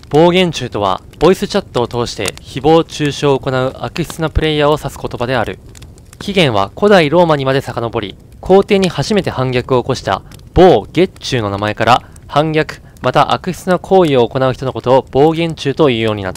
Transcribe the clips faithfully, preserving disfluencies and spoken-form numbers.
暴言中とは、ボイスチャットを通して誹謗中傷を行う悪質なプレイヤーを指す言葉である。起源は古代ローマにまで遡り、皇帝に初めて反逆を起こした暴月中の名前から、反逆、また悪質な行為を行う人のことを暴言中というようになった。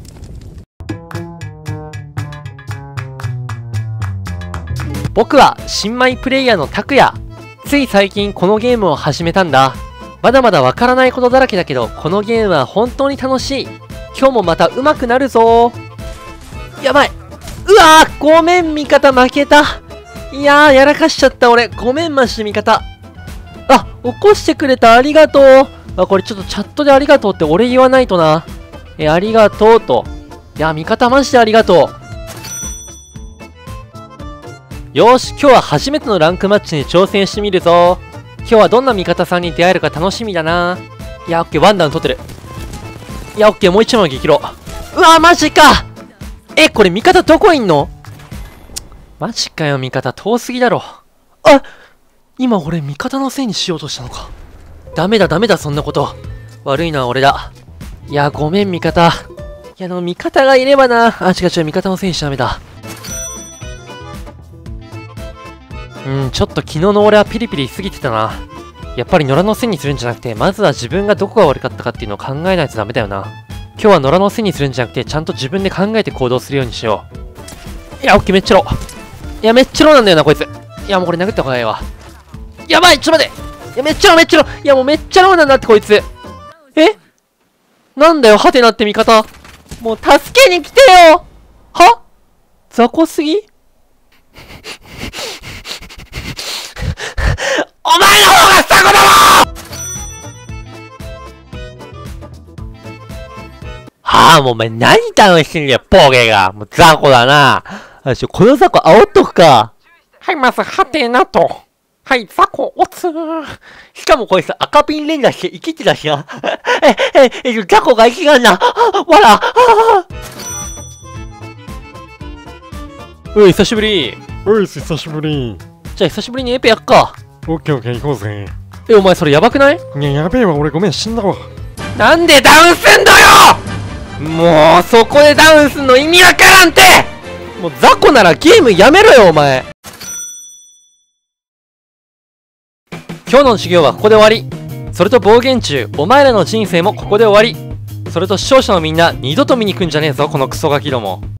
僕は新米プレイヤーの拓也。つい最近このゲームを始めたんだ。まだまだわからないことだらけだけど、このゲームは本当に楽しい。今日もまた上手くなるぞ。やばい。うわー、ごめん味方負けた。いやー、やらかしちゃった俺。ごめんマジで味方。あ、起こしてくれたありがとう。あ、これちょっとチャットでありがとうって俺言わないとな。え、ありがとうと。いや、味方マジでありがとう。よーし、今日は初めてのランクマッチに挑戦してみるぞ。今日はどんな味方さんに出会えるか楽しみだな。いや、オッケー、ワンダウン取ってる。いや、オッケー、もう一枚激ロ。うわー、マジか。え、これ味方どこいんの？マジかよ、味方遠すぎだろ。あ、今俺味方のせいにしようとしたのか。ダメだダメだ、そんなこと。悪いのは俺だ。いや、ごめん味方。いや、でも味方がいればな。あ、違う違う、味方のせいにしちゃダメだ。うん、ちょっと昨日の俺はピリピリしすぎてたな。やっぱり野良のせいにするんじゃなくて、まずは自分がどこが悪かったかっていうのを考えないとダメだよな。今日は野良のせいにするんじゃなくて、ちゃんと自分で考えて行動するようにしよう。いや、オッケー、めっちゃロー。いや、めっちゃローなんだよな、こいつ。いや、もうこれ殴った方がいいわ。やばい、ちょっと待って。いや、めっちゃロー、めっちゃロー。いや、もうめっちゃローなんだって、こいつ。え？なんだよ、ハテナって味方。もう助けに来てよ。は？雑魚すぎ？お前の方が雑魚だろ！はあ、もうお前何楽しんでんポーゲが。もう雑魚だな。あ、ちょ、この雑魚煽っとくか。はい、まず、はてなと。はい、雑魚、おつー。しかもこいつ赤ピン連打して生きてたしな。え、え、え、雑魚が生きがんな。わら、うい、久しぶり。 おい、久しぶり。 じゃあ久しぶりにエペやっか。 オッケーオッケー、行こうぜ。 え、お前それやばくない？ いや、やべえわ、俺ごめん、死んだわ。 なんでダウンすんだよ！もう、そこでダウンすんの意味わからんって！もう雑魚ならゲームやめろよ、お前。今日の授業はここで終わり。それと暴言中、お前らの人生もここで終わり。それと視聴者のみんな、二度と見に来んじゃねえぞ、このクソガキども。